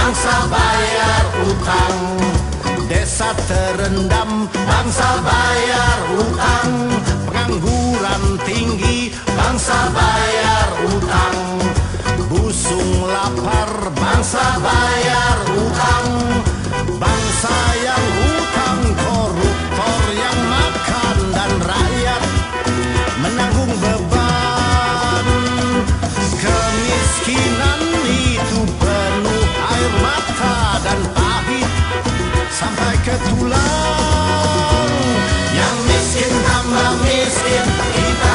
bangsa bayar utang. Desa terendam, bangsa bayar utang. Pengangguran tinggi, bangsa bayar utang. Busung lapar, bangsa bayar utang. Bangsa yang hutang, koruptor yang makan, dan rakyat menanggung beban. Kemiskinan itu penuh air mata dan pahit sampai ke tulang. Yang miskin tambah miskin, kita.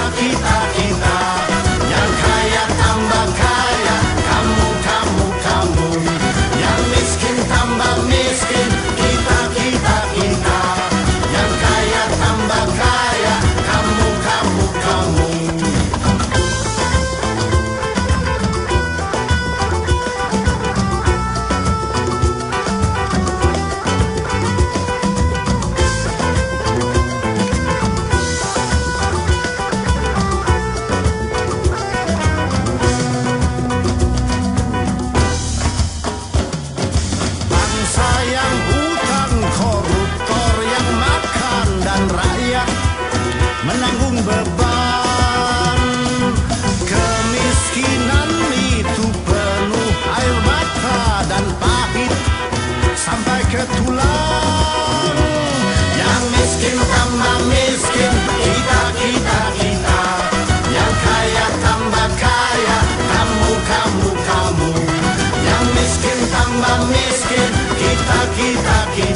Yang kaya tambah kaya, kamu. Yang miskin tambah miskin, kita. Yang kaya tambah kaya, kamu. Bangsa yang hutang, koruptor yang makan, dan rakyat menanggung beban. Kemiskinan itu penuh air mata dan pahit sampai ke tulang. Yang miskin tambah miskin, kita. Yang kaya tambah kaya, kamu. Yang miskin tambah miskin, kita.